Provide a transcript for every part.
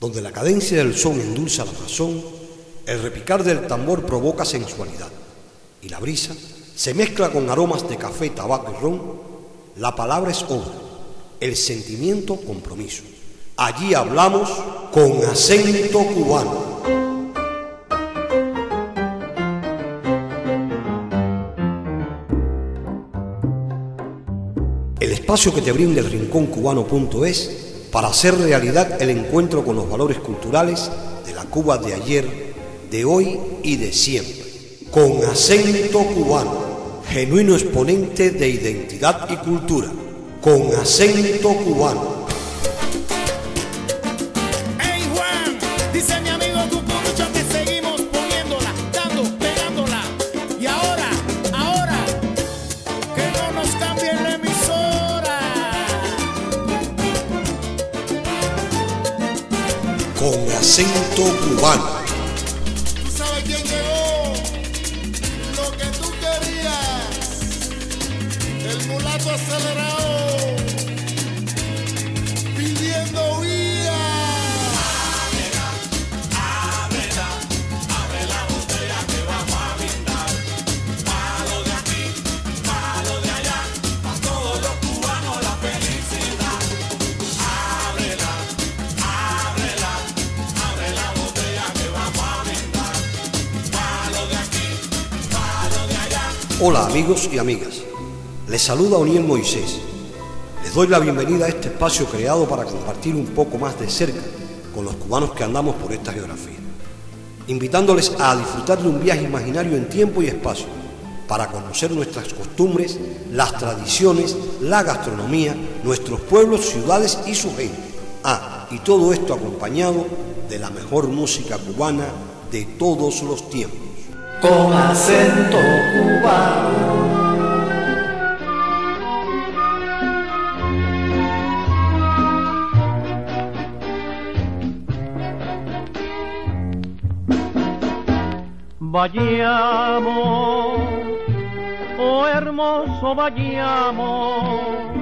donde la cadencia del son endulza la razón, el repicar del tambor provoca sensualidad y la brisa se mezcla con aromas de café, tabaco y ron. La palabra es obra, el sentimiento compromiso. Allí hablamos con acento cubano. El espacio que te brinda el rinconcubano.es para hacer realidad el encuentro con los valores culturales de la Cuba de ayer, de hoy y de siempre. Con acento cubano, genuino exponente de identidad y cultura. Con acento cubano. Hey Juan, dice mi amigo Cucurucho que seguimos poniéndola, dando, pegándola. Y ahora, que no nos cambien la emisora. Con acento cubano. ¿Tú sabes quién llegó? Lo que tú querías. El mulato acelerado. Pidiendo vía. Abre la botella que vamos a brindar. Palo de aquí, palo de allá. Pa' todos los cubanos la felicidad. Ábrela. Abre la botella que vamos a brindar. Palo de aquí, palo de allá. Hola amigos y amigas, les saluda Oniel Moisés. Les doy la bienvenida a este espacio creado para compartir un poco más de cerca con los cubanos que andamos por esta geografía, invitándoles a disfrutar de un viaje imaginario en tiempo y espacio para conocer nuestras costumbres, las tradiciones, la gastronomía, nuestros pueblos, ciudades y su gente. Y todo esto acompañado de la mejor música cubana de todos los tiempos. Con acento cubano. Vayamos, oh hermoso, vayamos,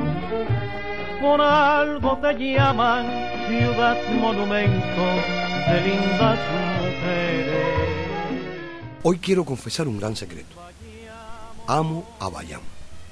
por algo te llaman ciudad monumento de lindas mujeres. Hoy quiero confesar un gran secreto. Amo a Bayamo.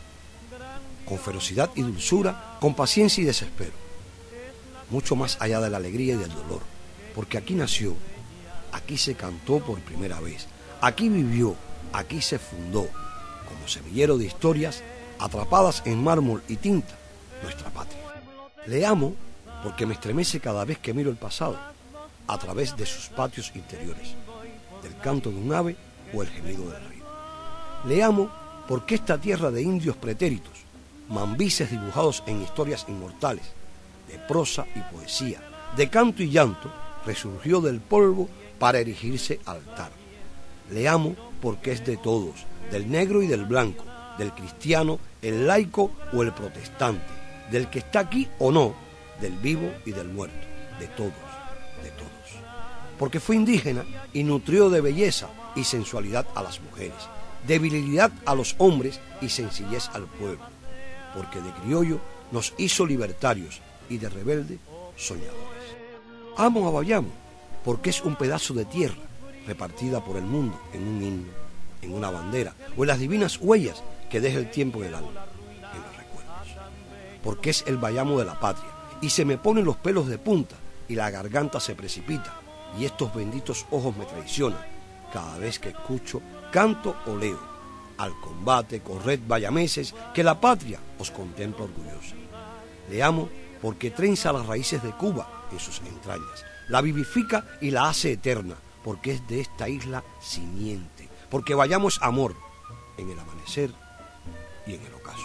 Con ferocidad y dulzura, con paciencia y desespero. Mucho más allá de la alegría y del dolor. Porque aquí nació, aquí se cantó por primera vez. Aquí vivió, aquí se fundó, como semillero de historias atrapadas en mármol y tinta, nuestra patria. Le amo porque me estremece cada vez que miro el pasado, a través de sus patios interiores, del canto de un ave o el gemido del río. Le amo porque esta tierra de indios pretéritos, mambises dibujados en historias inmortales, de prosa y poesía, de canto y llanto, resurgió del polvo para erigirse altar. Le amo porque es de todos, del negro y del blanco, del cristiano, el laico o el protestante, del que está aquí o no, del vivo y del muerto, de todos, de todos. Porque fue indígena y nutrió de belleza y sensualidad a las mujeres, de virilidad a los hombres y sencillez al pueblo. Porque de criollo nos hizo libertarios y de rebelde soñadores. Amo a Bayamo porque es un pedazo de tierra repartida por el mundo en un himno, en una bandera o en las divinas huellas que deja el tiempo en el alma, en los recuerdos. Porque es el Bayamo de la patria y se me ponen los pelos de punta y la garganta se precipita y estos benditos ojos me traicionan cada vez que escucho, canto o leo. Al combate, corred bayameses, que la patria os contempla orgullosa. Le amo porque trenza las raíces de Cuba en sus entrañas, la vivifica y la hace eterna, porque es de esta isla simiente, porque Bayamo es amor en el amanecer y en el ocaso.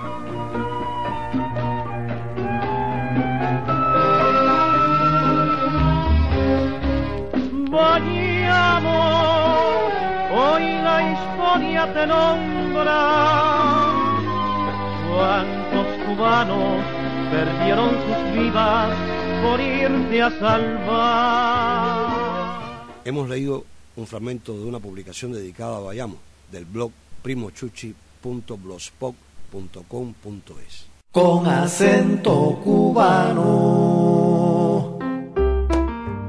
Bayamo, hoy la historia te nombra. ¿Cuántos cubanos perdieron sus vidas por irte a salvar? Hemos leído un fragmento de una publicación dedicada a Bayamo, del blog primochuchi.blogspot.com.es. Con acento cubano.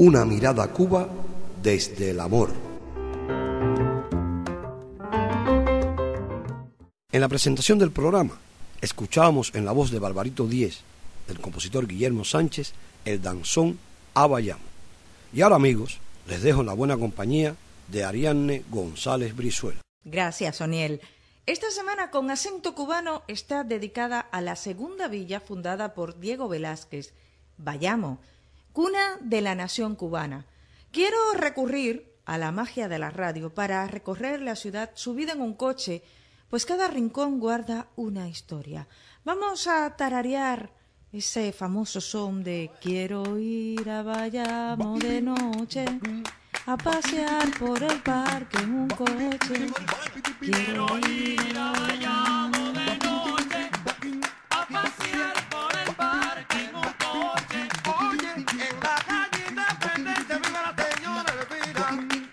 Una mirada a Cuba desde el amor. En la presentación del programa, escuchábamos en la voz de Barbarito Díez, del compositor Guillermo Sánchez, el danzón A Bayamo. Y ahora, amigos, les dejo en la buena compañía de Ariadne González Brizuela. Gracias, Oniel. Esta semana con acento cubano está dedicada a la segunda villa fundada por Diego Velázquez, Bayamo, cuna de la nación cubana. Quiero recurrir a la magia de la radio para recorrer la ciudad subida en un coche, pues cada rincón guarda una historia. Vamos a tararear ese famoso son de quiero ir a Bayamo de noche, a pasear por el parque en un coche. Quiero ir a Bayamo de noche, a pasear por el parque en un coche. Oye, en la calle Independencia vive la señora Elvira.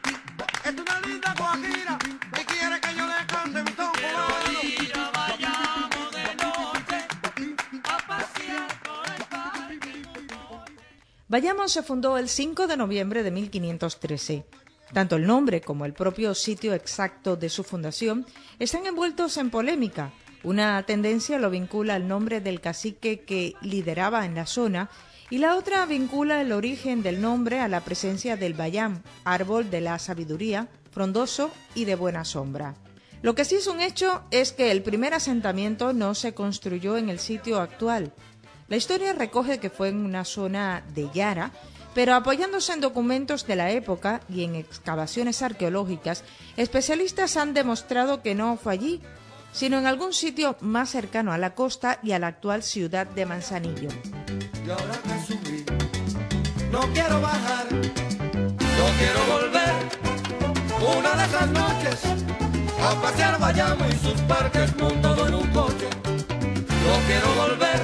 Es una linda guajira y quiere que yo le cante mi son cubano. Quiero ir a Bayamo de noche, a pasear por el parque en un coche. Bayamo se fundó el 5 de noviembre de 1513. Tanto el nombre como el propio sitio exacto de su fundación están envueltos en polémica. Una tendencia lo vincula al nombre del cacique que lideraba en la zona y la otra vincula el origen del nombre a la presencia del bayam, árbol de la sabiduría, frondoso y de buena sombra. Lo que sí es un hecho es que el primer asentamiento no se construyó en el sitio actual. La historia recoge que fue en una zona de Yara, pero apoyándose en documentos de la época y en excavaciones arqueológicas, especialistas han demostrado que no fue allí, sino en algún sitio más cercano a la costa y a la actual ciudad de Manzanillo. Y ahora que subí, no quiero bajar, yo quiero volver una de esas noches a pasear Bayamo y sus parques montado en un coche. Yo quiero volver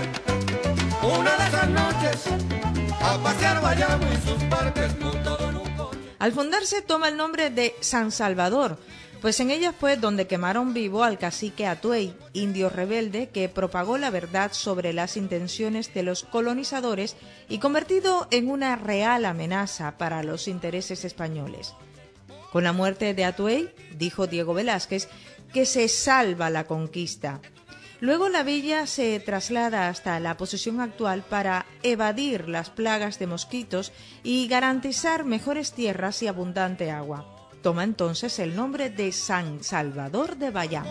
una de esas noches a pasear Bayamo y sus parques montado en un coche. Al fundarse toma el nombre de San Salvador, pues en ella fue donde quemaron vivo al cacique Atuey, indio rebelde que propagó la verdad sobre las intenciones de los colonizadores y convertido en una real amenaza para los intereses españoles. Con la muerte de Atuey, dijo Diego Velázquez, que se salva la conquista. Luego la villa se traslada hasta la posición actual para evadir las plagas de mosquitos y garantizar mejores tierras y abundante agua. Toma entonces el nombre de San Salvador de Bayamo.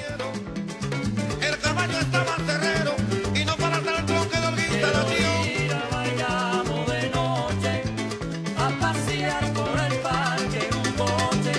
El caballo estaba al terrero y no para hacer el tronque de Olguita nació. Ir a Bayamo de noche a pasear por el parque en un coche.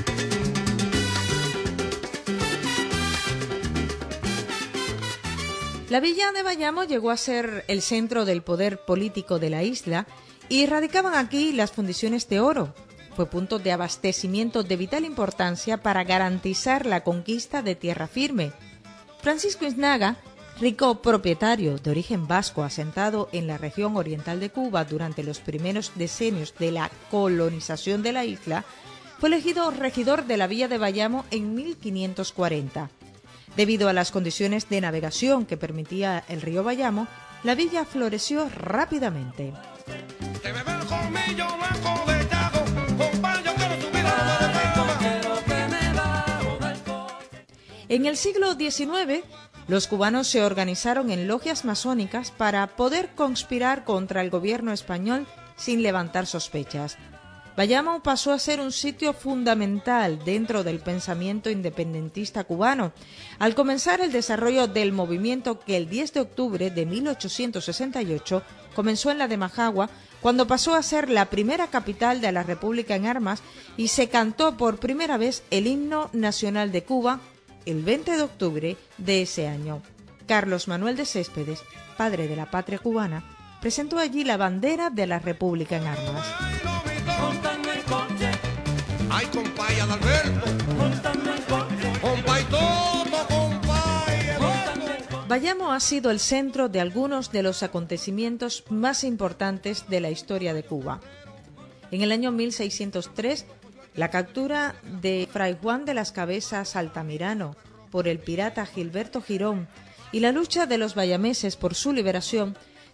La villa de Bayamo llegó a ser el centro del poder político de la isla y radicaban aquí las fundiciones de oro. Fue punto de abastecimiento de vital importancia para garantizar la conquista de tierra firme. Francisco Iznaga, rico propietario de origen vasco asentado en la región oriental de Cuba durante los primeros decenios de la colonización de la isla, fue elegido regidor de la villa de Bayamo en 1540. Debido a las condiciones de navegación que permitía el río Bayamo, la villa floreció rápidamente. Que me ve el colmillo blanco de Yago, compadre, yo quiero subir a la de quiero que me bajo del coche. En el siglo XIX, los cubanos se organizaron en logias masónicas para poder conspirar contra el gobierno español sin levantar sospechas. Bayamo pasó a ser un sitio fundamental dentro del pensamiento independentista cubano, al comenzar el desarrollo del movimiento que el 10 de octubre de 1868 comenzó en la de Majagua, cuando pasó a ser la primera capital de la República en armas y se cantó por primera vez el himno nacional de Cuba el 20 de octubre de ese año. Carlos Manuel de Céspedes, padre de la patria cubana, presentó allí la bandera de la República en armas. Montando el coche, ay compay Adalberto, montando el coche, compay todo, compay Eduardo. Bayamo ha sido el centro de algunos de los acontecimientos más importantes de la historia de Cuba. En el año 1603, la captura de Fray Juan de las Cabezas Altamirano por el pirata Gilberto Girón y la lucha de los bayameses por su liberación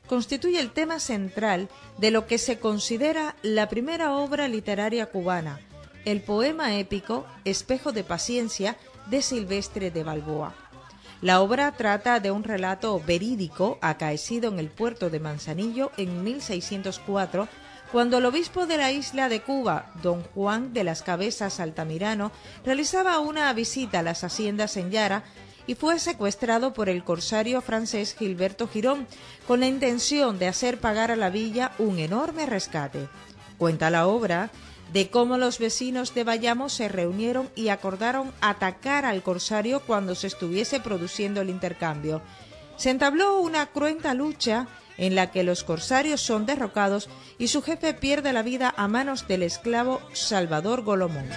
constituye el tema central de lo que se considera la primera obra literaria cubana, el poema épico Espejo de Paciencia de Silvestre de Balboa. La obra trata de un relato verídico acaecido en el puerto de Manzanillo en 1604, cuando el obispo de la isla de Cuba, don Juan de las Cabezas Altamirano, realizaba una visita a las haciendas en Yara y fue secuestrado por el corsario francés Gilberto Girón con la intención de hacer pagar a la villa un enorme rescate. Cuenta la obra de cómo los vecinos de Bayamo se reunieron y acordaron atacar al corsario cuando se estuviese produciendo el intercambio. Se entabló una cruenta lucha en la que los corsarios son derrocados y su jefe pierde la vida a manos del esclavo Salvador Golomón.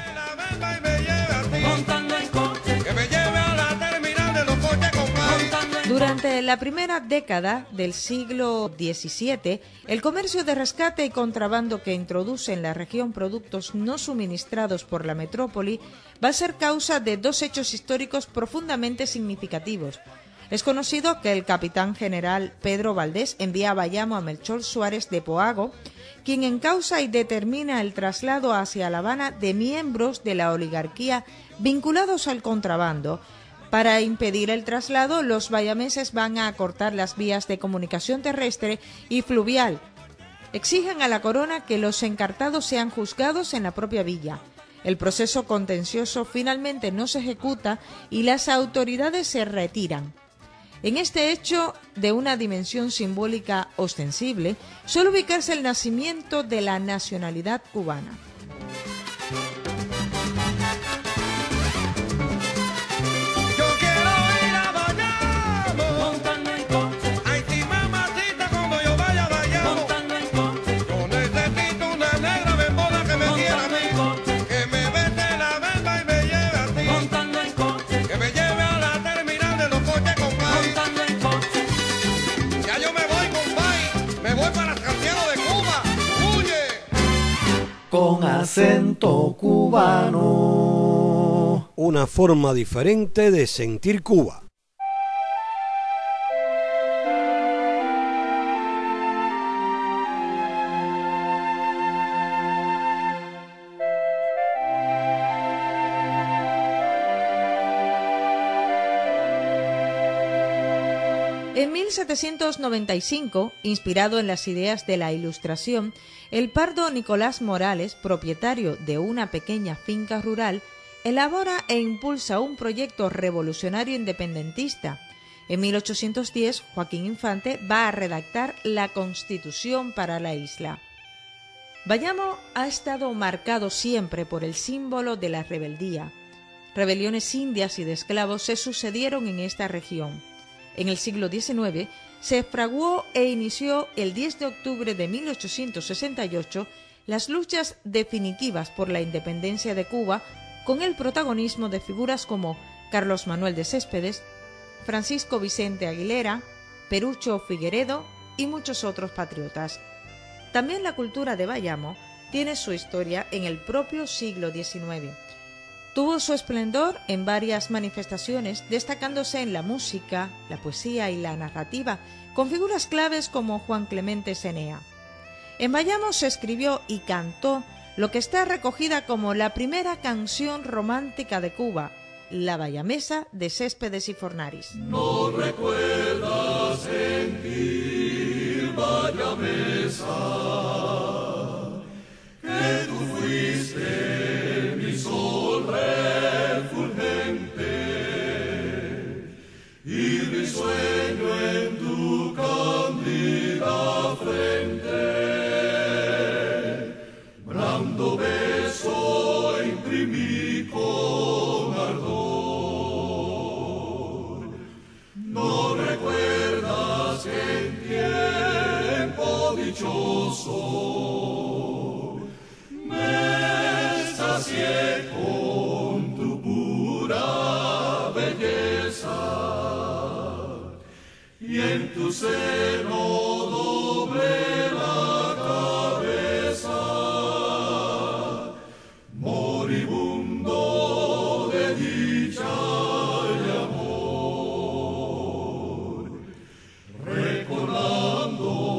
Durante la primera década del siglo XVII, el comercio de rescate y contrabando que introduce en la región productos no suministrados por la metrópoli va a ser causa de dos hechos históricos profundamente significativos. Es conocido que el capitán general Pedro Valdés envía a Bayamo a Melchor Suárez de Poago, quien encausa y determina el traslado hacia La Habana de miembros de la oligarquía vinculados al contrabando. Para impedir el traslado, los bayameses van a cortar las vías de comunicación terrestre y fluvial. Exigen a la corona que los encartados sean juzgados en la propia villa. El proceso contencioso finalmente no se ejecuta y las autoridades se retiran. En este hecho, de una dimensión simbólica ostensible, suele ubicarse el nacimiento de la nacionalidad cubana. Con acento cubano. Una forma diferente de sentir Cuba. En 1795, inspirado en las ideas de la Ilustración, el pardo Nicolás Morales, propietario de una pequeña finca rural, elabora e impulsa un proyecto revolucionario independentista. En 1810, Joaquín Infante va a redactar la Constitución para la isla. Bayamo ha estado marcado siempre por el símbolo de la rebeldía. Rebeliones indias y de esclavos se sucedieron en esta región. En el siglo XIX se fraguó e inició el 10 de octubre de 1868 las luchas definitivas por la independencia de Cuba, con el protagonismo de figuras como Carlos Manuel de Céspedes, Francisco Vicente Aguilera, Perucho Figueredo y muchos otros patriotas. También la cultura de Bayamo tiene su historia en el propio siglo XIX. Tuvo su esplendor en varias manifestaciones, destacándose en la música, la poesía y la narrativa, con figuras claves como Juan Clemente Cenea. En Bayamo se escribió y cantó lo que está recogida como la primera canción romántica de Cuba, La Bayamesa de Céspedes y Fornaris. No recuerdas sentir Bayamesa, que tú fuiste mi sol refulgente y risueño en tu cándida frente, brando beso imprimí con ardor. No recuerdas que en tiempo dichoso me sacié con tu pura belleza y en tu seno doblé la cabeza, moribundo de dicha y amor, recordando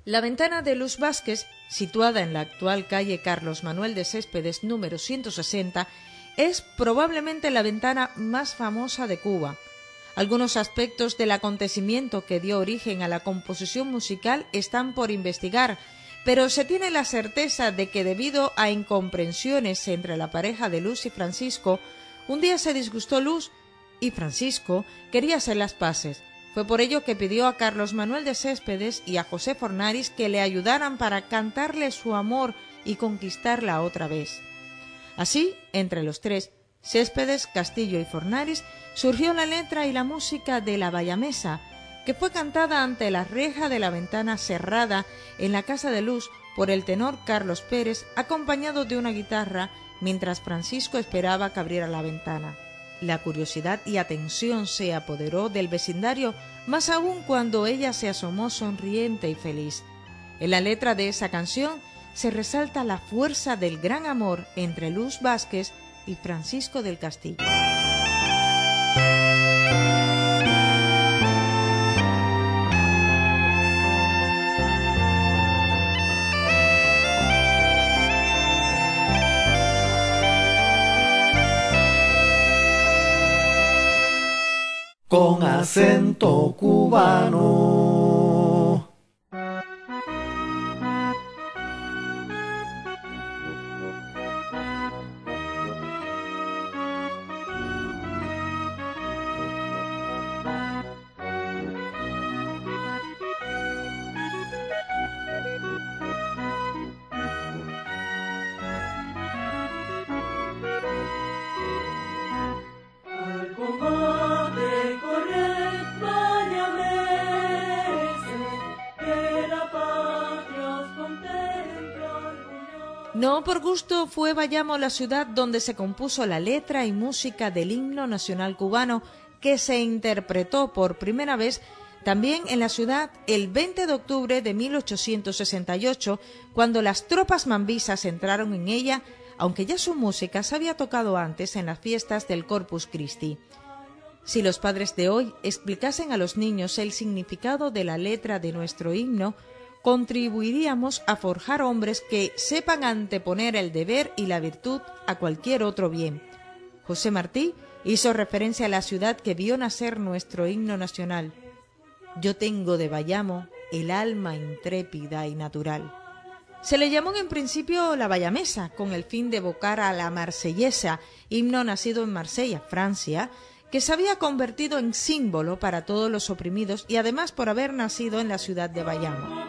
La ventana de Luz Vázquez, situada en la actual calle Carlos Manuel de Céspedes número 160, es probablemente la ventana más famosa de Cuba. Algunos aspectos del acontecimiento que dio origen a la composición musical están por investigar, pero se tiene la certeza de que debido a incomprensiones entre la pareja de Luz y Francisco, un día se disgustó Luz y Francisco quería hacer las paces. Fue por ello que pidió a Carlos Manuel de Céspedes y a José Fornaris que le ayudaran para cantarle su amor y conquistarla otra vez. Así, entre los tres, Céspedes, Castillo y Fornaris, surgió la letra y la música de La Bayamesa, que fue cantada ante la reja de la ventana cerrada en la casa de Luz por el tenor Carlos Pérez, acompañado de una guitarra, mientras Francisco esperaba que abriera la ventana. La curiosidad y atención se apoderó del vecindario, más aún cuando ella se asomó sonriente y feliz. En la letra de esa canción se resalta la fuerza del gran amor entre Luz Vázquez y Francisco del Castillo. Con acento cubano. No por gusto fue Bayamo la ciudad donde se compuso la letra y música del himno nacional cubano, que se interpretó por primera vez también en la ciudad el 20 de octubre de 1868, cuando las tropas mambisas entraron en ella, aunque ya su música se había tocado antes en las fiestas del Corpus Christi. Si los padres de hoy explicasen a los niños el significado de la letra de nuestro himno, contribuiríamos a forjar hombres que sepan anteponer el deber y la virtud a cualquier otro bien. José Martí hizo referencia a la ciudad que vio nacer nuestro himno nacional. Yo tengo de Bayamo el alma intrépida y natural. Se le llamó en principio la Bayamesa, con el fin de evocar a la Marsellesa, himno nacido en Marsella, Francia, que se había convertido en símbolo para todos los oprimidos y además por haber nacido en la ciudad de Bayamo.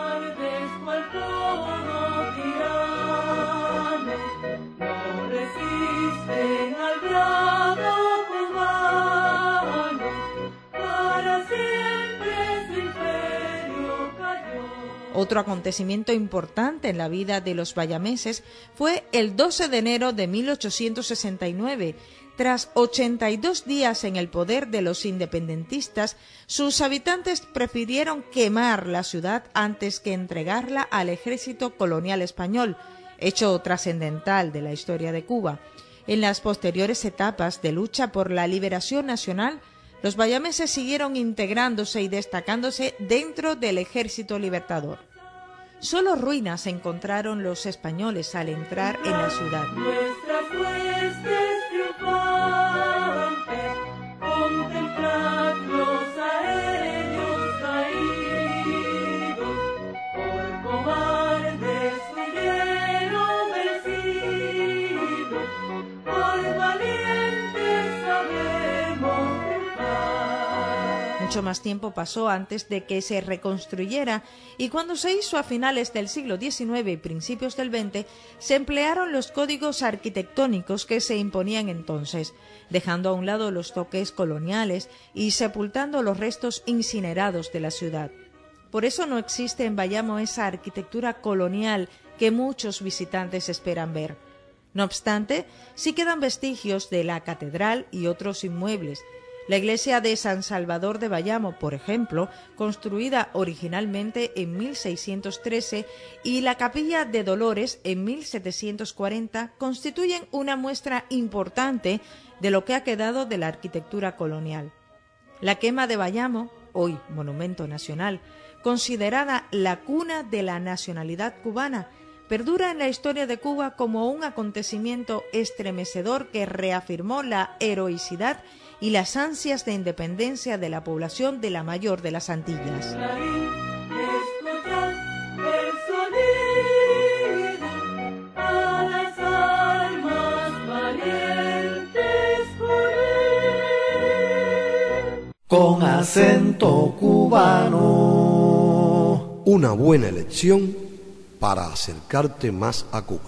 Otro acontecimiento importante en la vida de los bayameses fue el 12 de enero de 1869. Tras 82 días en el poder de los independentistas, sus habitantes prefirieron quemar la ciudad antes que entregarla al ejército colonial español, hecho trascendental de la historia de Cuba. En las posteriores etapas de lucha por la liberación nacional, los bayameses siguieron integrándose y destacándose dentro del ejército libertador. Solo ruinas encontraron los españoles al entrar en la ciudad. Nuestras huestes triunfantes, contemplad los aéreos caídos, por cobardes huyeron vencidos, por valientes sabemos triunfar. Mucho más tiempo pasó antes de que se reconstruyera, y cuando se hizo a finales del siglo XIX y principios del XX, se emplearon los códigos arquitectónicos que se imponían entonces, dejando a un lado los toques coloniales y sepultando los restos incinerados de la ciudad. Por eso no existe en Bayamo esa arquitectura colonial que muchos visitantes esperan ver. No obstante, sí quedan vestigios de la catedral y otros inmuebles. La iglesia de San Salvador de Bayamo, por ejemplo, construida originalmente en 1613, y la capilla de Dolores en 1740 constituyen una muestra importante de lo que ha quedado de la arquitectura colonial. La quema de Bayamo hoy monumento nacional, considerada la cuna de la nacionalidad cubana, perdura en la historia de Cuba como un acontecimiento estremecedor que reafirmó la heroicidad y las ansias de independencia de la población de la mayor de las Antillas. Con acento cubano. Una buena elección para acercarte más a Cuba.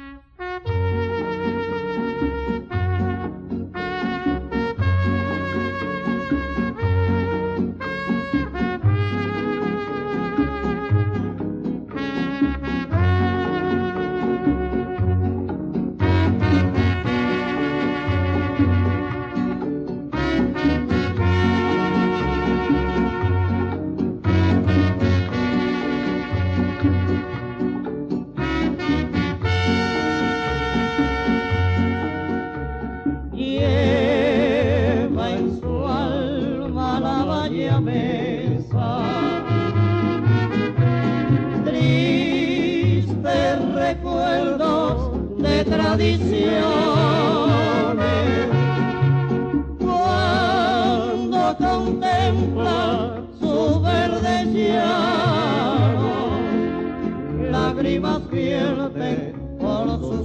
Cuando contempla su verde llano, lágrimas vierte por sus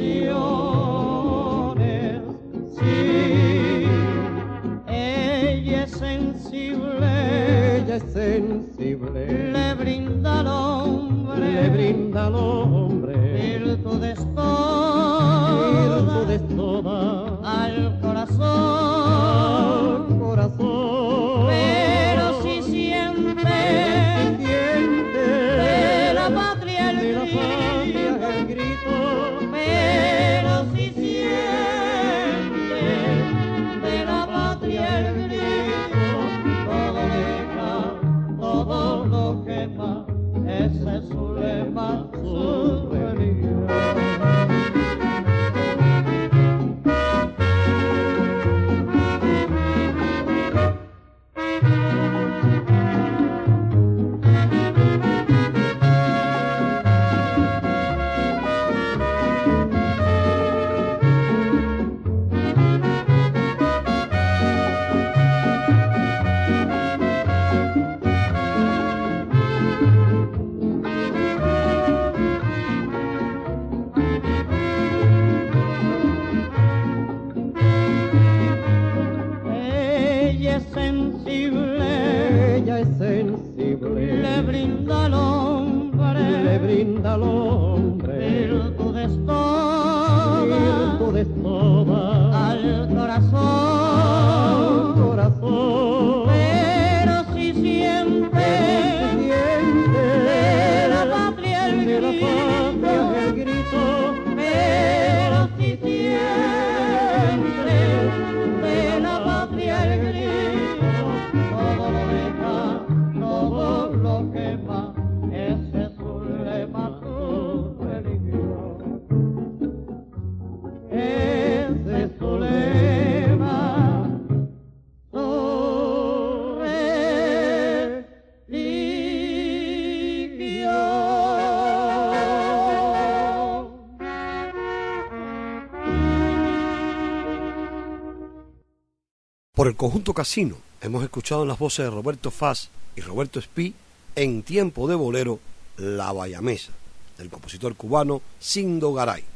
pasiones. Sí, ella es sensible, le brinda al hombre, virtudes todas, al corazón, pero si siente de la patria el grito, pero si siente de la patria el grito, todo deja, todo lo quema, ese es su lema, su religión. Le brinda al hombre, virtudes todas, al corazón, pero si siente de la patria el grito, pero si siente de la patria el grito, todo lo deja, todo lo quema, ese es su lema, su religión. Ese es su lema, su Por el conjunto Casino hemos escuchado en las voces de Roberto Faz y Roberto Espí en tiempo de bolero La Bayamesa, del compositor cubano Sindo Garay.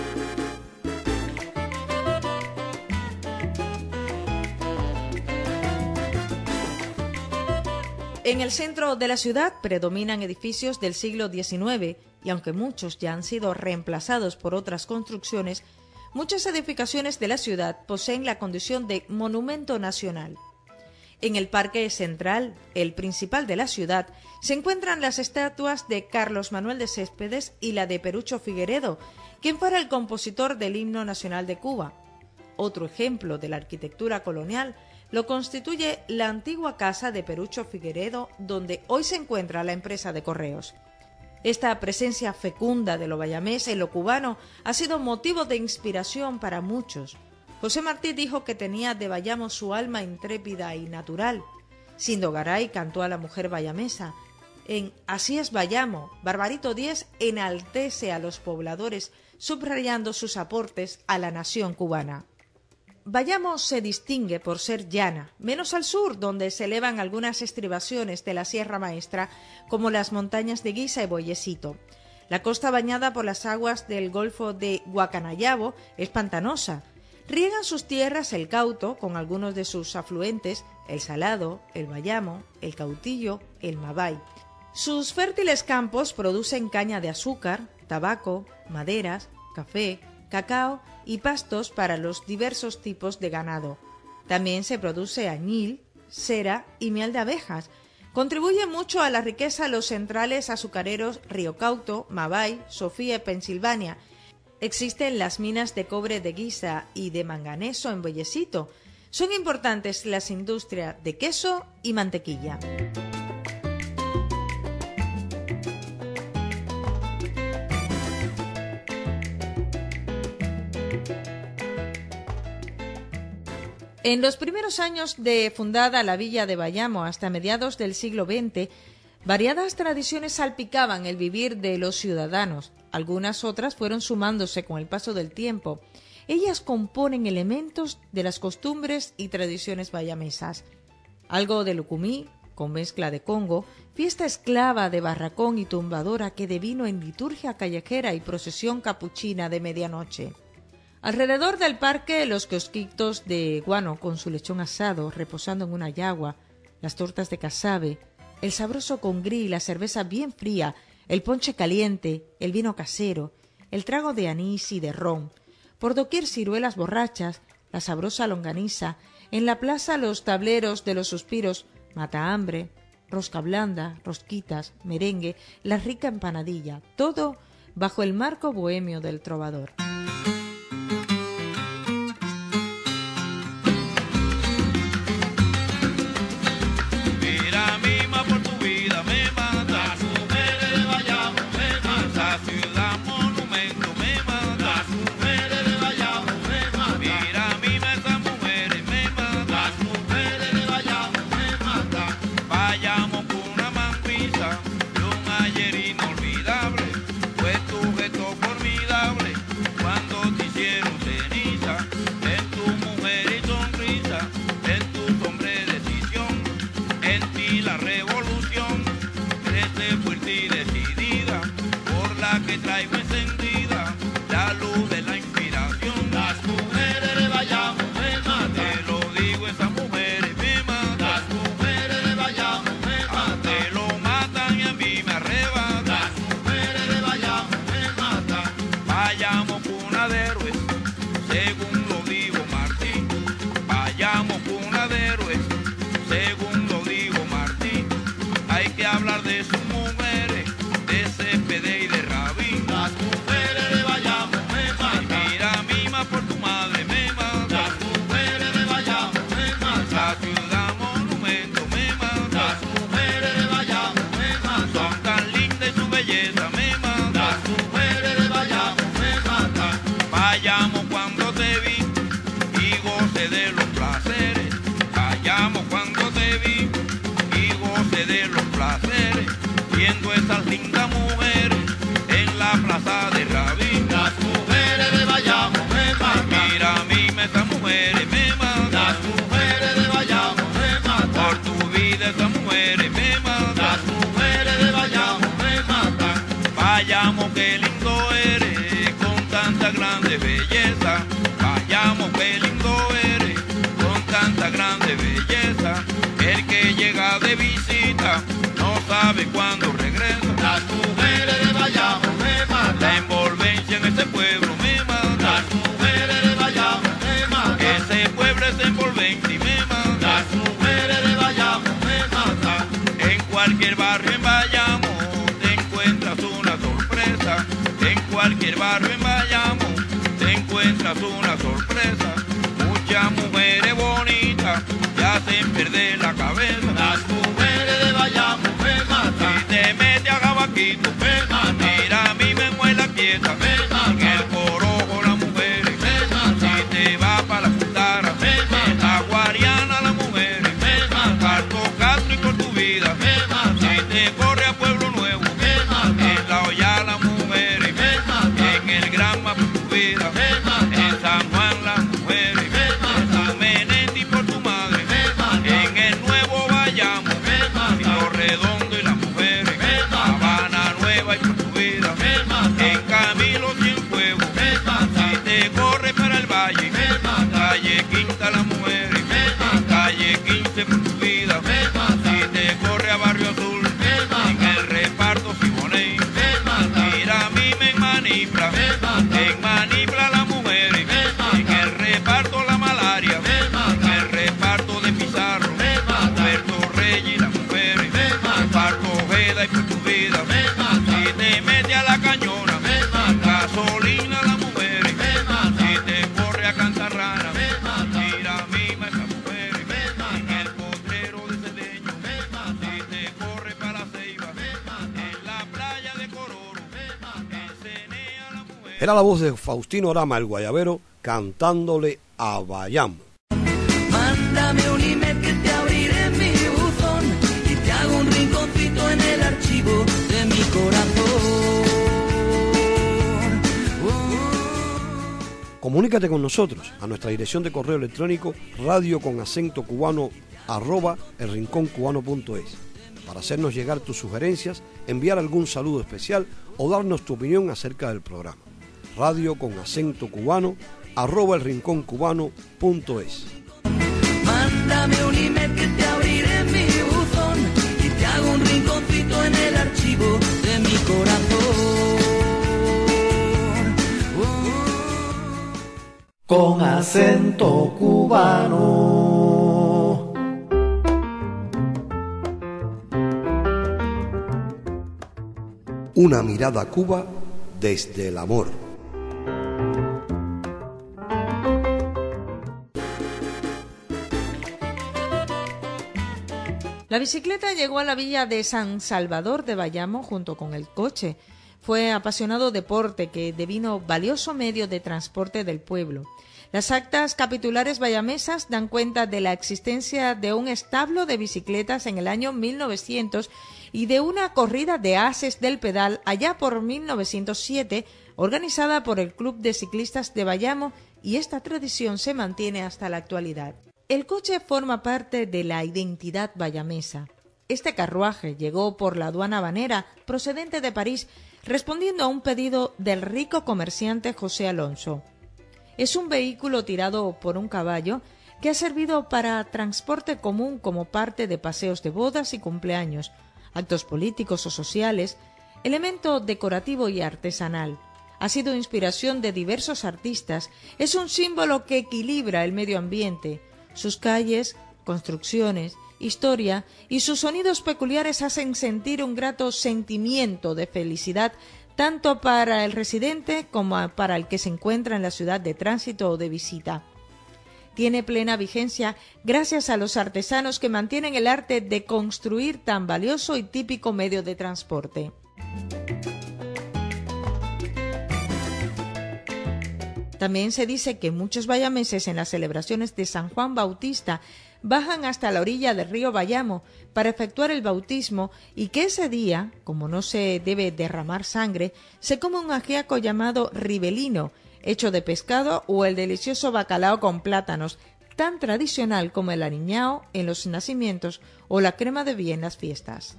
En el centro de la ciudad predominan edificios del siglo XIX y aunque muchos ya han sido reemplazados por otras construcciones, muchas edificaciones de la ciudad poseen la condición de monumento nacional. En el Parque Central, el principal de la ciudad, se encuentran las estatuas de Carlos Manuel de Céspedes y la de Perucho Figueredo, quien fuera el compositor del himno nacional de Cuba. Otro ejemplo de la arquitectura colonial lo constituye la antigua casa de Perucho Figueredo, donde hoy se encuentra la empresa de correos. Esta presencia fecunda de lo bayamés en lo cubano ha sido motivo de inspiración para muchos. José Martí dijo que tenía de Bayamo su alma intrépida y natural. Sindo Garay cantó a la mujer bayamesa. En Así es Bayamo, Barbarito Díez enaltece a los pobladores, subrayando sus aportes a la nación cubana. Bayamo se distingue por ser llana, menos al sur, donde se elevan algunas estribaciones de la Sierra Maestra, como las montañas de Guisa y Boyecito. La costa bañada por las aguas del Golfo de Guacanayabo es pantanosa. Riegan sus tierras el Cauto, con algunos de sus afluentes, el Salado, el Bayamo, el Cautillo, el Mabay. Sus fértiles campos producen caña de azúcar, tabaco, maderas, café, cacao y pastos para los diversos tipos de ganado. También se produce añil, cera y miel de abejas. Contribuye mucho a la riqueza los centrales azucareros Río Cauto, Mabay, Sofía y Pensilvania. Existen las minas de cobre de Guisa y de manganeso en Boyecito. Son importantes las industrias de queso y mantequilla. En los primeros años de fundada la villa de Bayamo hasta mediados del siglo XX, variadas tradiciones salpicaban el vivir de los ciudadanos. Algunas otras fueron sumándose con el paso del tiempo. Ellas componen elementos de las costumbres y tradiciones bayamesas. Algo de lucumí, con mezcla de congo, fiesta esclava de barracón y tumbadora que devino en liturgia callejera y procesión capuchina de medianoche. Alrededor del parque, los kiosquitos de guano con su lechón asado reposando en una yagua, las tortas de casabe, el sabroso congrí, la cerveza bien fría, el ponche caliente, el vino casero, el trago de anís y de ron, por doquier ciruelas borrachas, la sabrosa longaniza, en la plaza los tableros de los suspiros, matahambre, rosca blanda, rosquitas, merengue, la rica empanadilla, todo bajo el marco bohemio del trovador. Traigo encendida la luz de la inspiración. Las mujeres de Bayamo me matan. Te lo digo, esas mujeres me matan. Las mujeres de Bayamo me matan. Te lo matan y a mí me arrebatan. Las mujeres de Bayamo me matan. Bayamo cuna de héroes, según lo dijo Martín. Bayamo cuna de héroes, según lo dijo Martín. Hay que hablar de sus mujeres, de Cepeda y de Rabín. Las mujeres de Bayamo me matan. Mira, mima por tu madre me matan. Las mujeres de Bayamo me matan. La ciudad monumento me matan. Las mujeres de Bayamo me matan. Son tan lindas y su belleza me matan. Las mujeres de Bayamo me matan. Bayamo cuando te vi y goce de los placeres. Bayamo cuando te vi y goce de los placeres. Viendo esas lindas mujeres en la plaza de Rabín. Las mujeres de Bayamo me matan. Mira a mí, esas mujeres me matan. Las mujeres de Bayamo me matan. Por tu vida esas mujeres me matan. Las mujeres de Bayamo me matan. Bayamo, qué lindo eres, con tanta grande belleza. Bayamo, qué lindo eres, con tanta grande belleza. El que llega de visita no sabe cuándo regresa. Las mujeres de Bayamo me matan. La envolvencia en ese pueblo me mata. Las mujeres de Bayamo me matan. Ese pueblo es envolvente y me mata. Las mujeres de Bayamo me matan. En cualquier barrio en Bayamo te encuentras una sorpresa. En cualquier barrio en Bayamo te encuentras una sorpresa. Muchas mujeres bonitas te hacen perder la cabeza. Las mujeres de Bayamo me matan. Si te metes a Jabaquito me matan. Mira a mí me muela quieta me matan. En el corojo las mujeres me matan. Si te vas para la Cutara me matan. La Guariana las mujeres me matan. Al tocar te corre a Pueblo Nuevo, en La Hoya las mujeres, en el Granma por tu vida, en San Juan las mujeres, en San Menéndez por tu madre, en el Nuevo Bayamo, Río Redondo y las mujeres, Habana Nueva y por tu vida, en Camilo Cienfuegos, si te corre para el Valle, calle Quinta las mujeres, calle 15 por tu vida, si te corre a Barrio Azul, en el reparto Siboney, mira a mí en Manipla las mujeres, en el reparto La Malaria, en el reparto de Pizarro, Roberto Reyes y las mujeres, reparto Ojeda y por tu vida, si te mete a La Cañona, gasolina las mujeres, si te corre a Cantarrana, mira a mí esas mujeres, en el potrero de Cedeño, si te corre para Ceiba, en la playa de Cororo, en Cenea la mujer. Era la voz de Faustino Rama, el guayabero, cantándole a Bayamo. Mándame un email que te abriré mi buzón y te hago un rinconcito en el archivo de mi corazón. Comunícate con nosotros a nuestra dirección de correo electrónico radio@elrinconcubano.es para hacernos llegar tus sugerencias, enviar algún saludo especial o darnos tu opinión acerca del programa. radio@elrinconcubano.es. Mándame un email que te abriré mi buzón y te hago un rinconcito en el archivo de mi corazón. Con acento cubano. Una mirada a Cuba desde el amor. La bicicleta llegó a la villa de San Salvador de Bayamo junto con el coche. Fue apasionado deporte que devino valioso medio de transporte del pueblo. Las actas capitulares bayamesas dan cuenta de la existencia de un establo de bicicletas en el año 1900 y de una corrida de ases del pedal allá por 1907, organizada por el Club de Ciclistas de Bayamo, y esta tradición se mantiene hasta la actualidad. El coche forma parte de la identidad bayamesa. Este carruaje llegó por la aduana habanera procedente de París, respondiendo a un pedido del rico comerciante José Alonso. Es un vehículo tirado por un caballo que ha servido para transporte común como parte de paseos de bodas y cumpleaños, actos políticos o sociales, elemento decorativo y artesanal. Ha sido inspiración de diversos artistas, es un símbolo que equilibra el medio ambiente. Sus calles, construcciones, historia y sus sonidos peculiares hacen sentir un grato sentimiento de felicidad tanto para el residente como para el que se encuentra en la ciudad de tránsito o de visita. Tiene plena vigencia gracias a los artesanos que mantienen el arte de construir tan valioso y típico medio de transporte. También se dice que muchos bayameses en las celebraciones de San Juan Bautista bajan hasta la orilla del río Bayamo para efectuar el bautismo y que ese día, como no se debe derramar sangre, se come un ajiaco llamado ribelino, hecho de pescado, o el delicioso bacalao con plátanos, tan tradicional como el aniñao en los nacimientos o la crema de vie en las fiestas.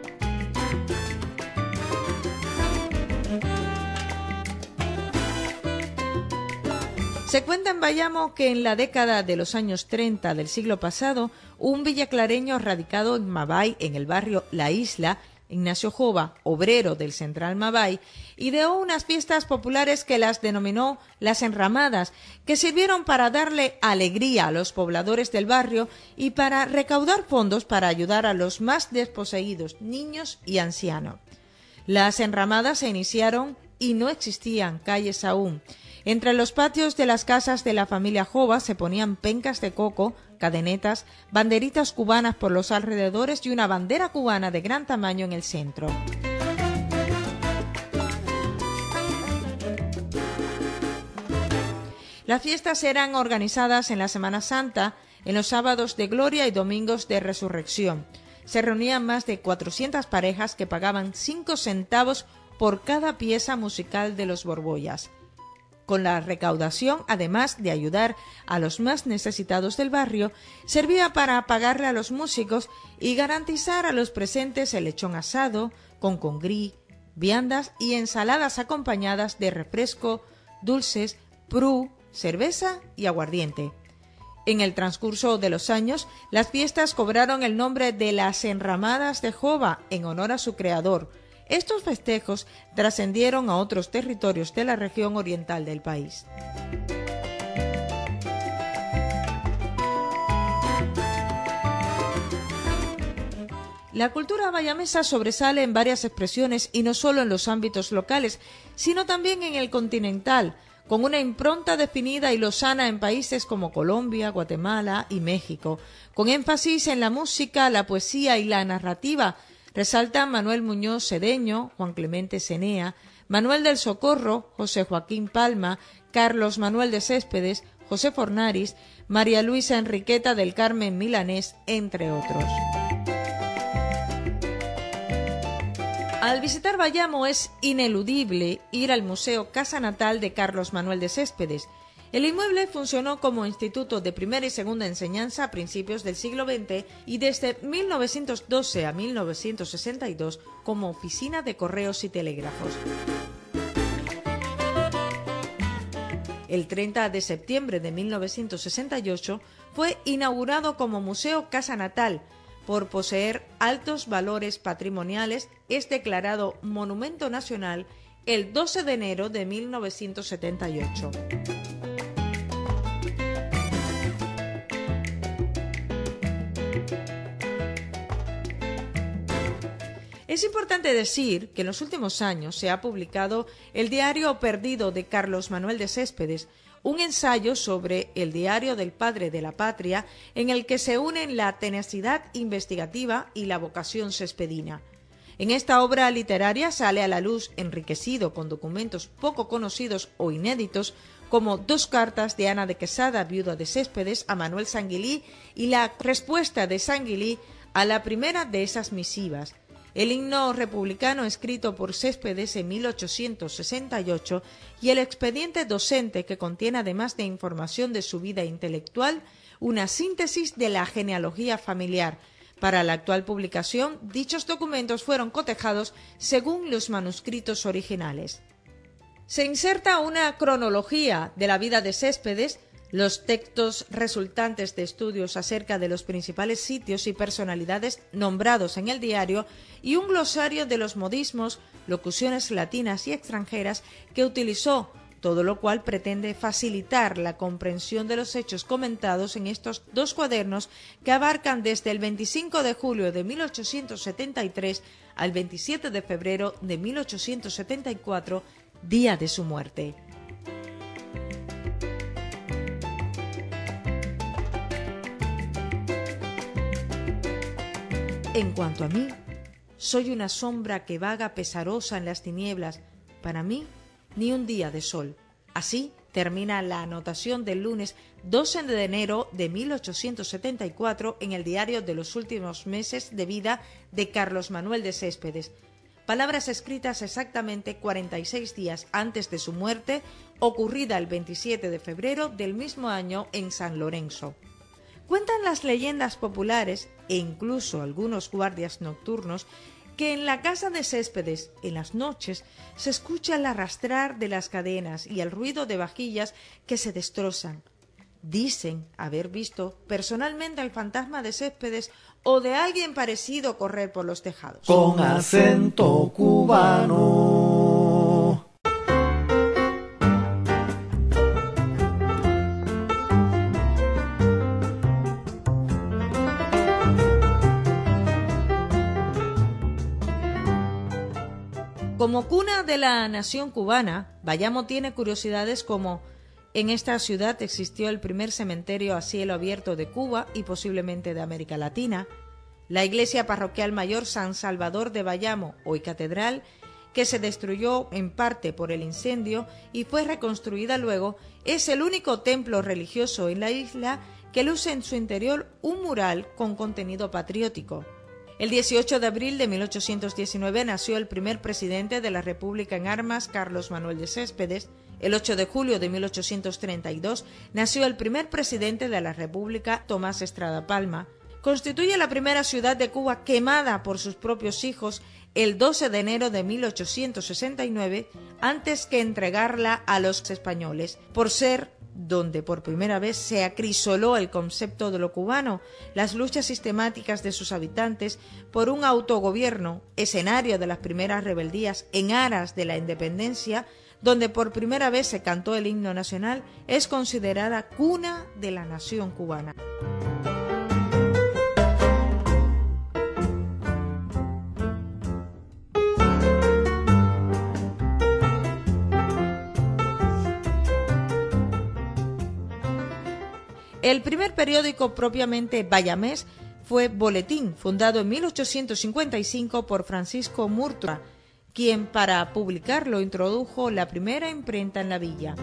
Se cuenta en Bayamo que en la década de los años 30 del siglo pasado, un villaclareño radicado en Mabay, en el barrio La Isla, Ignacio Jova, obrero del Central Mabay, ideó unas fiestas populares que las denominó las enramadas, que sirvieron para darle alegría a los pobladores del barrio y para recaudar fondos para ayudar a los más desposeídos, niños y ancianos. Las enramadas se iniciaron y no existían calles aún. Entre los patios de las casas de la familia Jova se ponían pencas de coco, cadenetas, banderitas cubanas por los alrededores y una bandera cubana de gran tamaño en el centro. Las fiestas eran organizadas en la Semana Santa, en los sábados de Gloria y domingos de Resurrección. se reunían más de 400 parejas que pagaban 5 centavos por cada pieza musical de los Borboyas. Con la recaudación, además de ayudar a los más necesitados del barrio, servía para pagarle a los músicos y garantizar a los presentes el lechón asado, con congrí, viandas y ensaladas acompañadas de refresco, dulces, prú, cerveza y aguardiente. En el transcurso de los años, las fiestas cobraron el nombre de las Enramadas de Jova en honor a su creador. Estos festejos trascendieron a otros territorios de la región oriental del país. La cultura bayamesa sobresale en varias expresiones y no solo en los ámbitos locales, sino también en el continental, con una impronta definida y lozana en países como Colombia, Guatemala y México, con énfasis en la música, la poesía y la narrativa. Resaltan Manuel Muñoz Cedeño, Juan Clemente Cenea, Manuel del Socorro, José Joaquín Palma, Carlos Manuel de Céspedes, José Fornaris, María Luisa Enriqueta del Carmen Milanés, entre otros. Al visitar Bayamo es ineludible ir al Museo Casa Natal de Carlos Manuel de Céspedes. El inmueble funcionó como instituto de primera y segunda enseñanza a principios del siglo XX y desde 1912 a 1962 como oficina de correos y telégrafos. El 30 de septiembre de 1968 fue inaugurado como Museo Casa Natal. Por poseer altos valores patrimoniales, es declarado Monumento Nacional el 12 de enero de 1978. Es importante decir que en los últimos años se ha publicado El diario perdido de Carlos Manuel de Céspedes, un ensayo sobre el diario del padre de la patria en el que se unen la tenacidad investigativa y la vocación cespedina. En esta obra literaria sale a la luz, enriquecido con documentos poco conocidos o inéditos, como 2 cartas de Ana de Quesada, viuda de Céspedes, a Manuel Sanguilí y la respuesta de Sanguilí a la primera de esas misivas, el himno republicano escrito por Céspedes en 1868 y el expediente docente que contiene, además de información de su vida intelectual, una síntesis de la genealogía familiar. Para la actual publicación, dichos documentos fueron cotejados según los manuscritos originales. Se inserta una cronología de la vida de Céspedes, los textos resultantes de estudios acerca de los principales sitios y personalidades nombrados en el diario y un glosario de los modismos, locuciones latinas y extranjeras que utilizó, todo lo cual pretende facilitar la comprensión de los hechos comentados en estos 2 cuadernos que abarcan desde el 25 de julio de 1873 al 27 de febrero de 1874, día de su muerte. En cuanto a mí, soy una sombra que vaga pesarosa en las tinieblas. Para mí, ni un día de sol. Así termina la anotación del lunes 12 de enero de 1874 en el diario de los últimos meses de vida de Carlos Manuel de Céspedes. Palabras escritas exactamente 46 días antes de su muerte, ocurrida el 27 de febrero del mismo año en San Lorenzo. Cuentan las leyendas populares, e incluso algunos guardias nocturnos, que en la casa de Céspedes, en las noches, se escucha el arrastrar de las cadenas y el ruido de vajillas que se destrozan. Dicen haber visto personalmente al fantasma de Céspedes o de alguien parecido correr por los tejados. Con acento cubano. Como cuna de la nación cubana, Bayamo tiene curiosidades como: en esta ciudad existió el primer cementerio a cielo abierto de Cuba y posiblemente de América Latina; la iglesia parroquial mayor San Salvador de Bayamo, hoy catedral, que se destruyó en parte por el incendio y fue reconstruida luego, es el único templo religioso en la isla que luce en su interior un mural con contenido patriótico. El 18 de abril de 1819 nació el primer presidente de la República en armas, Carlos Manuel de Céspedes. El 8 de julio de 1832 nació el primer presidente de la República, Tomás Estrada Palma. Constituye la primera ciudad de Cuba quemada por sus propios hijos el 12 de enero de 1869, antes que entregarla a los españoles, por ser donde por primera vez se acrisoló el concepto de lo cubano, las luchas sistemáticas de sus habitantes por un autogobierno, escenario de las primeras rebeldías en aras de la independencia, donde por primera vez se cantó el himno nacional, es considerada cuna de la nación cubana. El primer periódico propiamente bayamés fue Boletín, fundado en 1855 por Francisco Murtra, quien para publicarlo introdujo la primera imprenta en la villa.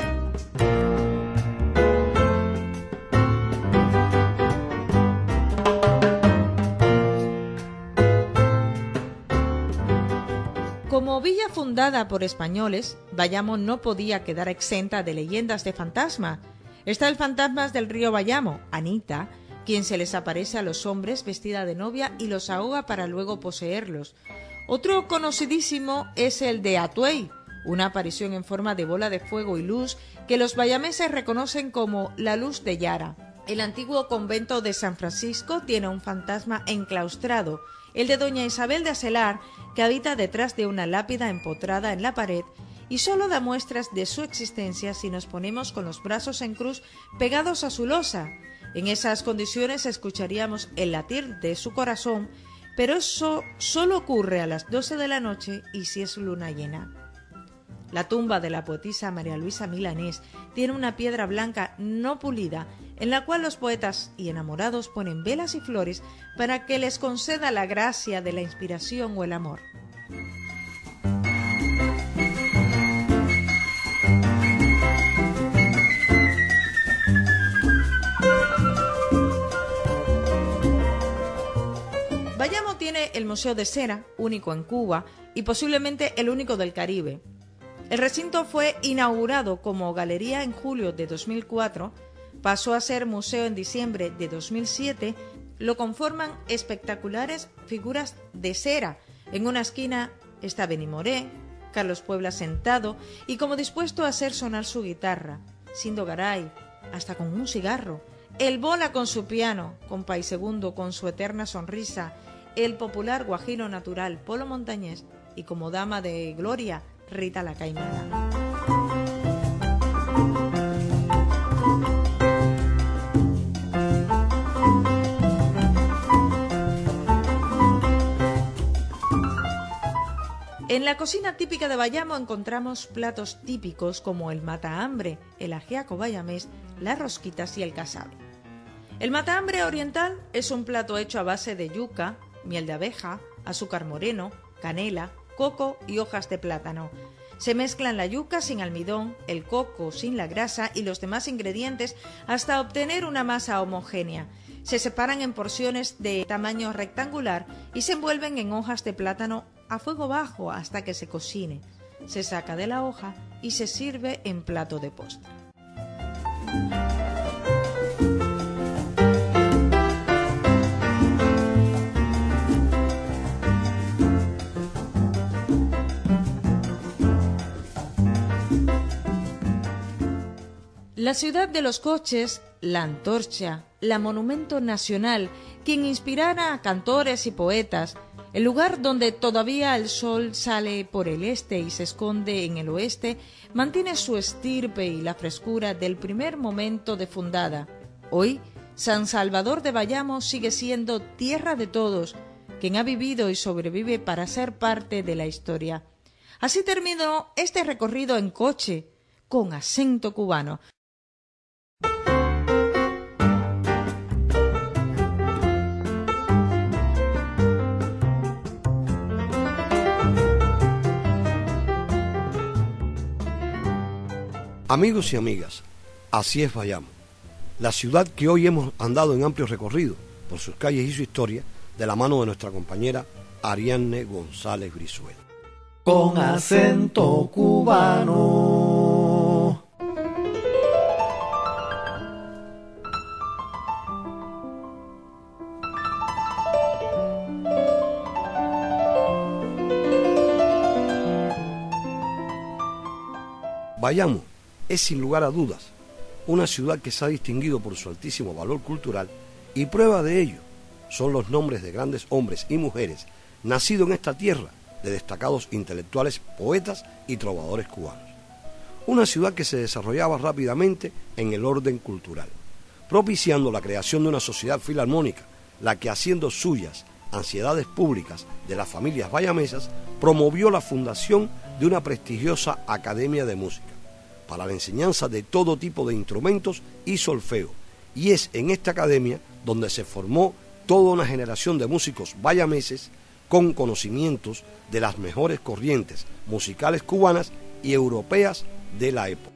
Como villa fundada por españoles, Bayamo no podía quedar exenta de leyendas de fantasma. Está el fantasma del río Bayamo, Anita, quien se les aparece a los hombres vestida de novia y los ahoga para luego poseerlos. Otro conocidísimo es el de Atuey, una aparición en forma de bola de fuego y luz que los bayameses reconocen como la luz de Yara. El antiguo convento de San Francisco tiene un fantasma enclaustrado, el de doña Isabel de Acelar, que habita detrás de una lápida empotrada en la pared y solo da muestras de su existencia si nos ponemos con los brazos en cruz pegados a su losa. En esas condiciones escucharíamos el latir de su corazón, pero eso solo ocurre a las 12 de la noche y si es luna llena. La tumba de la poetisa María Luisa Milanés tiene una piedra blanca no pulida, en la cual los poetas y enamorados ponen velas y flores para que les conceda la gracia de la inspiración o el amor. Bayamo tiene el Museo de Cera, único en Cuba y posiblemente el único del Caribe. El recinto fue inaugurado como galería en julio de 2004, pasó a ser museo en diciembre de 2007, lo conforman espectaculares figuras de cera. En una esquina está Benny Moré, Carlos Puebla sentado y como dispuesto a hacer sonar su guitarra, Sindo Garay, hasta con un cigarro, el Bola con su piano, Compay Segundo con su eterna sonrisa, el popular guajiro natural Polo Montañés y como dama de gloria Rita la Caimana. En la cocina típica de Bayamo encontramos platos típicos como el matahambre, el ajiaco bayamés, las rosquitas y el casabe. El matahambre oriental es un plato hecho a base de yuca, miel de abeja, azúcar moreno, canela, coco y hojas de plátano. Se mezclan la yuca sin almidón, el coco sin la grasa y los demás ingredientes hasta obtener una masa homogénea. Se separan en porciones de tamaño rectangular y se envuelven en hojas de plátano a fuego bajo hasta que se cocine. Se saca de la hoja y se sirve en plato de postre. La ciudad de los coches, la antorcha, la monumento nacional, quien inspirara a cantores y poetas, el lugar donde todavía el sol sale por el este y se esconde en el oeste, mantiene su estirpe y la frescura del primer momento de fundada. Hoy, San Salvador de Bayamo sigue siendo tierra de todos, quien ha vivido y sobrevive para ser parte de la historia. Así terminó este recorrido en coche, con acento cubano. Amigos y amigas, así es Bayamo. La ciudad que hoy hemos andado en amplio recorrido por sus calles y su historia, de la mano de nuestra compañera Ariadne González Brizuela. Con acento cubano. Bayamo es sin lugar a dudas una ciudad que se ha distinguido por su altísimo valor cultural, y prueba de ello son los nombres de grandes hombres y mujeres nacidos en esta tierra, de destacados intelectuales, poetas y trovadores cubanos. Una ciudad que se desarrollaba rápidamente en el orden cultural, propiciando la creación de una sociedad filarmónica, la que, haciendo suyas ansiedades públicas de las familias bayamesas, promovió la fundación de una prestigiosa academia de música para la enseñanza de todo tipo de instrumentos y solfeo, y es en esta academia donde se formó toda una generación de músicos bayameses con conocimientos de las mejores corrientes musicales cubanas y europeas de la época.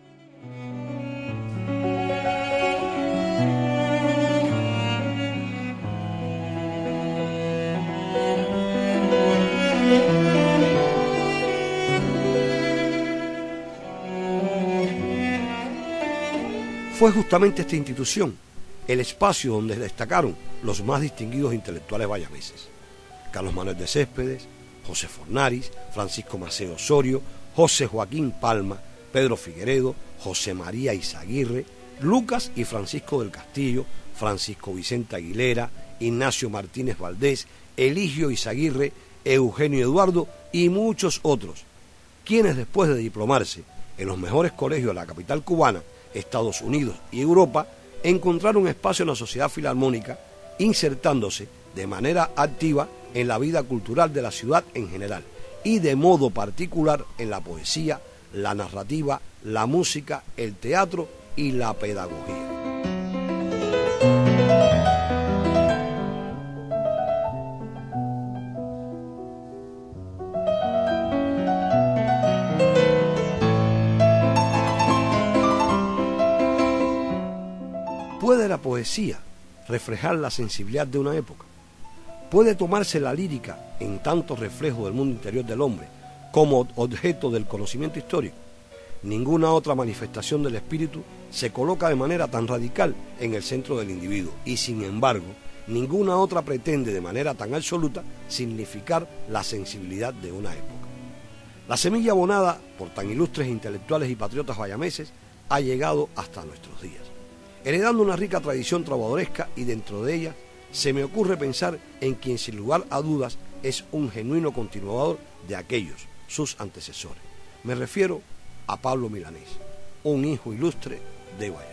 Fue justamente esta institución el espacio donde destacaron los más distinguidos intelectuales bayameses: Carlos Manuel de Céspedes, José Fornaris, Francisco Maceo Osorio, José Joaquín Palma, Pedro Figueredo, José María Izaguirre, Lucas y Francisco del Castillo, Francisco Vicente Aguilera, Ignacio Martínez Valdés, Eligio Izaguirre, Eugenio Eduardo y muchos otros, quienes después de diplomarse en los mejores colegios de la capital cubana, Estados Unidos y Europa, encontraron espacio en la sociedad filarmónica, insertándose de manera activa en la vida cultural de la ciudad en general y de modo particular en la poesía, la narrativa, la música, el teatro y la pedagogía. ¿Puede la poesía reflejar la sensibilidad de una época? ¿Puede tomarse la lírica, en tanto reflejo del mundo interior del hombre, como objeto del conocimiento histórico? Ninguna otra manifestación del espíritu se coloca de manera tan radical en el centro del individuo, y sin embargo, ninguna otra pretende de manera tan absoluta significar la sensibilidad de una época. La semilla abonada por tan ilustres intelectuales y patriotas bayameses ha llegado hasta nuestros días, heredando una rica tradición trovadoresca, y dentro de ella se me ocurre pensar en quien sin lugar a dudas es un genuino continuador de aquellos, sus antecesores. Me refiero a Pablo Milanés, un hijo ilustre de Bayamo.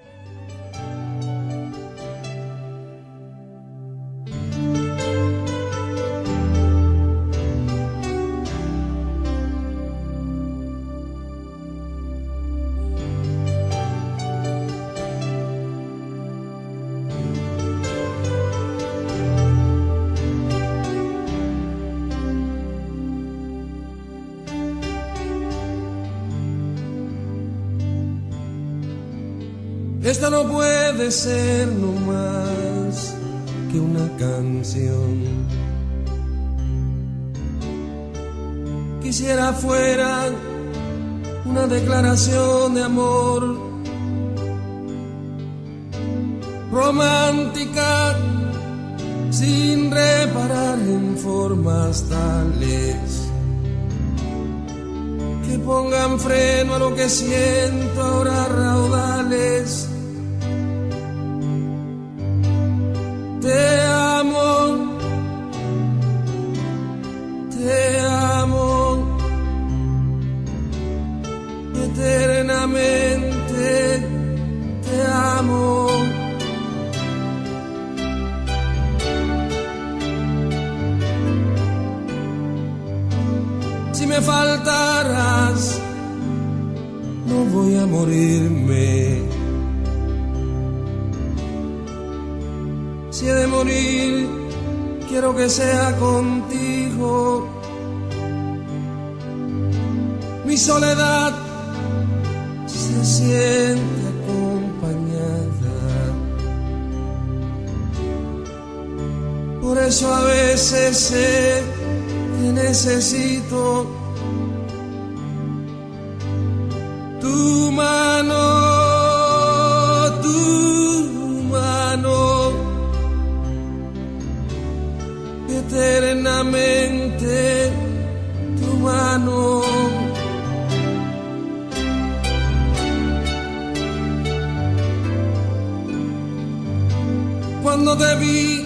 Esta no puede ser no más que una canción. Quisiera fuera una declaración de amor romántica, sin reparar en formas tales que pongan freno a lo que siento ahora raudales. Te amo, eternamente te amo. Si me faltaras, no voy a morirme. Si he de morir, quiero que sea contigo. Mi soledad se siente acompañada. Por eso a veces sé que necesito tu mano, eternamente tu mano. Cuando te vi,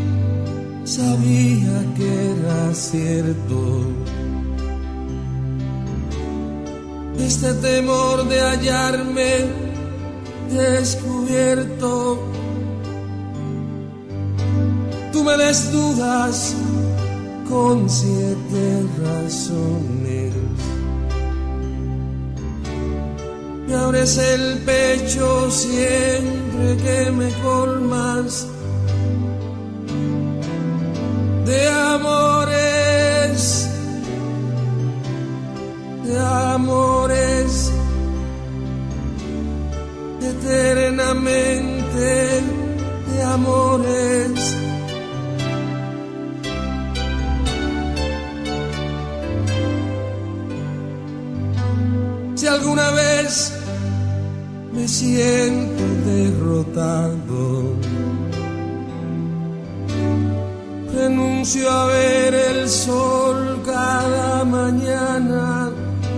sabía que era cierto. Este temor de hallarme descubierto. Tú me desnudas con 7 razones. Me abres el pecho siempre que me colmas de amores, eternamente de amores. Si alguna vez me siento derrotado, renuncio a ver el sol cada mañana,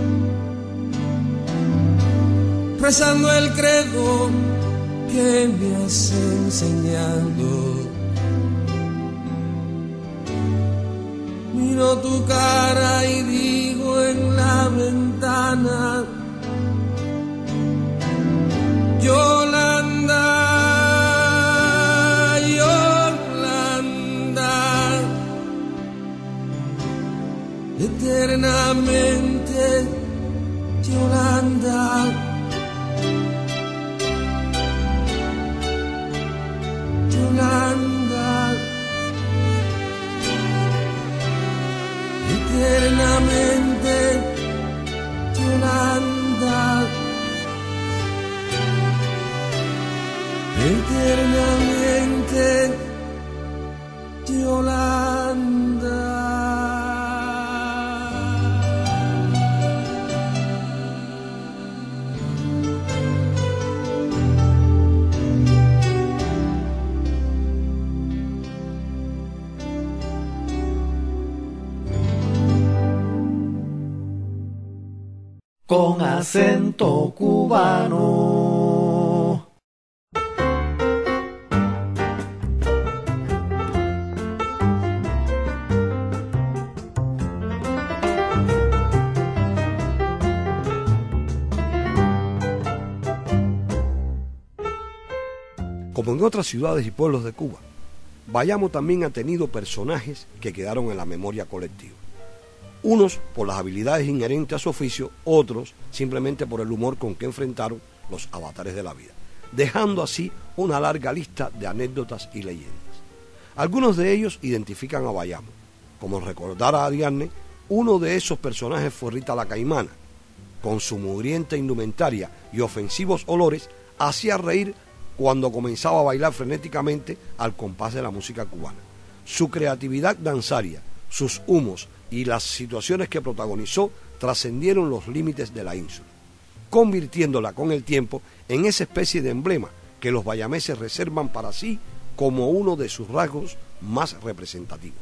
rezando el credo que me has enseñado. Miro tu cara y digo en la ventana: Yolanda, Yolanda, eternamente Yolanda, Yolanda, eternamente Yolanda, eternamente Yolanda. Con acento cubano. Como en otras ciudades y pueblos de Cuba, Bayamo también ha tenido personajes que quedaron en la memoria colectiva. Unos por las habilidades inherentes a su oficio, otros simplemente por el humor con que enfrentaron los avatares de la vida, dejando así una larga lista de anécdotas y leyendas. Algunos de ellos identifican a Bayamo. Como recordara Ariadne, uno de esos personajes fue Rita la Caimana. Con su mugrienta indumentaria y ofensivos olores, hacía reír cuando comenzaba a bailar frenéticamente al compás de la música cubana. Su creatividad danzaria, sus humos y las situaciones que protagonizó trascendieron los límites de la ínsula, convirtiéndola con el tiempo en esa especie de emblema que los bayameses reservan para sí como uno de sus rasgos más representativos.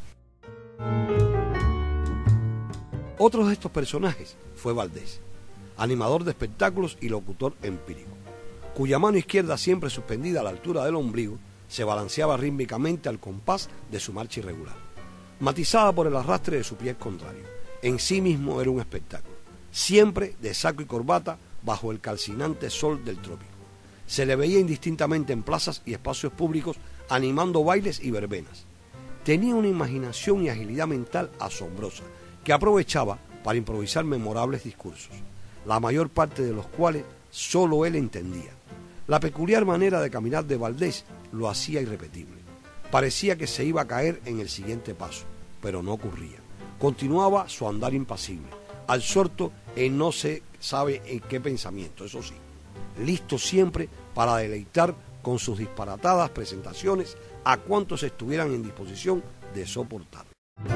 Otro de estos personajes fue Valdés, animador de espectáculos y locutor empírico, cuya mano izquierda, siempre suspendida a la altura del ombligo, se balanceaba rítmicamente al compás de su marcha irregular, matizada por el arrastre de su pie contrario. En sí mismo era un espectáculo, siempre de saco y corbata bajo el calcinante sol del trópico. Se le veía indistintamente en plazas y espacios públicos animando bailes y verbenas. Tenía una imaginación y agilidad mental asombrosa que aprovechaba para improvisar memorables discursos, la mayor parte de los cuales solo él entendía. La peculiar manera de caminar de Valdés lo hacía irrepetible. Parecía que se iba a caer en el siguiente paso, pero no ocurría. Continuaba su andar impasible, absorto en no se sabe en qué pensamiento, eso sí, listo siempre para deleitar con sus disparatadas presentaciones a cuantos estuvieran en disposición de soportar.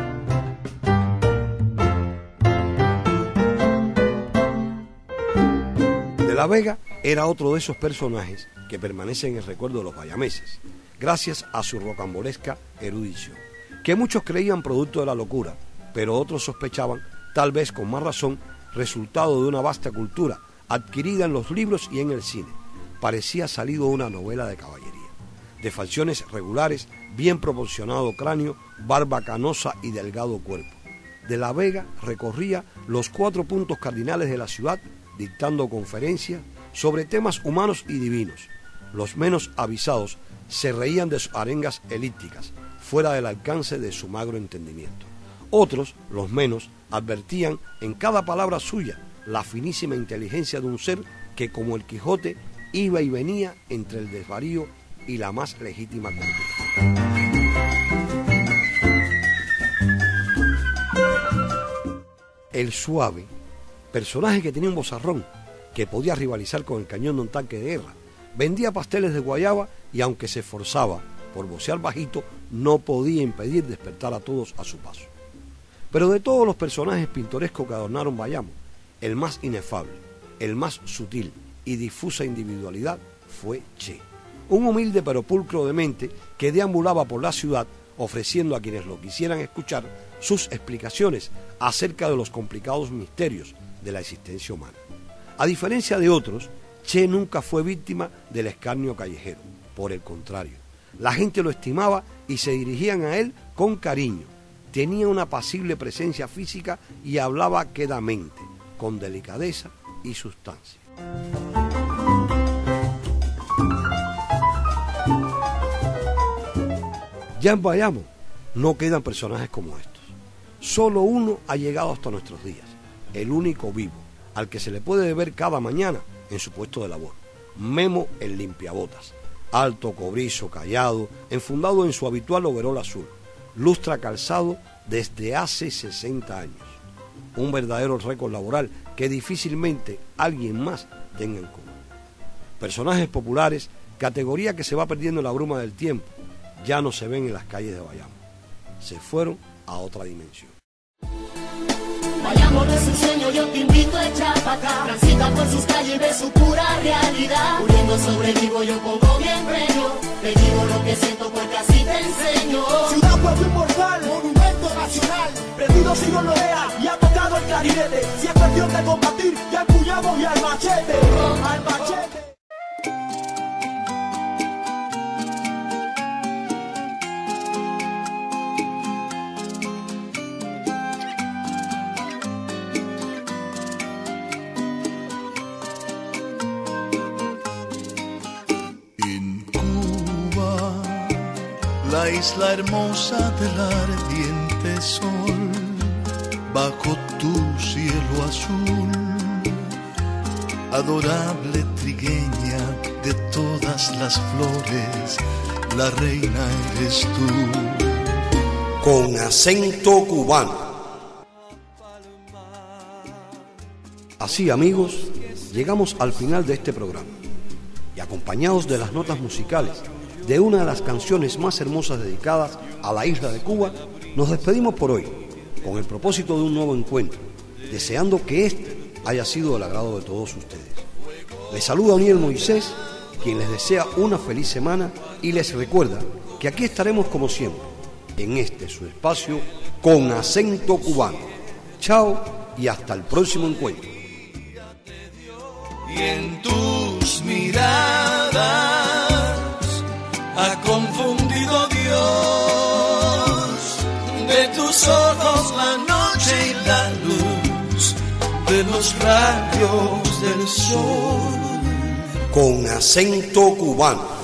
De la Vega era otro de esos personajes que permanecen en el recuerdo de los bayameses, gracias a su rocambolesca erudición, que muchos creían producto de la locura, pero otros sospechaban, tal vez con más razón, resultado de una vasta cultura adquirida en los libros y en el cine. Parecía salido de una novela de caballería. De facciones regulares, bien proporcionado cráneo, barba canosa y delgado cuerpo. De la Vega recorría los 4 puntos cardinales de la ciudad, dictando conferencias sobre temas humanos y divinos. Los menos avisados se reían de sus arengas elípticas, fuera del alcance de su magro entendimiento. Otros, los menos, advertían en cada palabra suya la finísima inteligencia de un ser que, como el Quijote, iba y venía entre el desvarío y la más legítima cordura. El Suave, personaje que tenía un vozarrón que podía rivalizar con el cañón de un tanque de guerra, vendía pasteles de guayaba y, aunque se esforzaba por vocear bajito, no podía impedir despertar a todos a su paso. Pero de todos los personajes pintorescos que adornaron Bayamo, el más inefable, el más sutil y difusa individualidad fue Che, un humilde pero pulcro de mente que deambulaba por la ciudad ofreciendo a quienes lo quisieran escuchar sus explicaciones acerca de los complicados misterios de la existencia humana. A diferencia de otros, Che nunca fue víctima del escarnio callejero. Por el contrario, la gente lo estimaba y se dirigían a él con cariño. Tenía una apacible presencia física y hablaba quedamente, con delicadeza y sustancia. Ya en Bayamo no quedan personajes como estos. Solo uno ha llegado hasta nuestros días, el único vivo, al que se le puede ver cada mañana en su puesto de labor, Memo el limpiabotas, alto, cobrizo, callado, enfundado en su habitual overol azul, lustra calzado desde hace 60 años. Un verdadero récord laboral que difícilmente alguien más tenga en común. Personajes populares, categoría que se va perdiendo en la bruma del tiempo, ya no se ven en las calles de Bayamo. Se fueron a otra dimensión. Bayamo no es un sueño, yo te invito a echar pa' acá. Transita por sus calles y ve su pura realidad. Muriendo sobrevivo, yo pongo mi empeño. Te digo lo que siento porque así te enseño. Ciudad, pueblo inmortal, monumento nacional. Perdido si no lo vea y ha tocado el clarinete. Si es cuestión de combatir, ya empuñamos y al machete. Al machete. La isla hermosa del ardiente sol, bajo tu cielo azul, adorable trigueña de todas las flores, la reina eres tú. Con acento cubano. Así, amigos, llegamos al final de este programa y, acompañados de las notas musicales de una de las canciones más hermosas dedicadas a la isla de Cuba, nos despedimos por hoy, con el propósito de un nuevo encuentro, deseando que este haya sido del agrado de todos ustedes. Les saluda Oniel Moisés, quien les desea una feliz semana y les recuerda que aquí estaremos como siempre, en este su espacio Con Acento Cubano. Chao y hasta el próximo encuentro. Y en tus miradas ha confundido Dios de tus ojos la noche y la luz de los rayos del sol. Con Acento Cubano.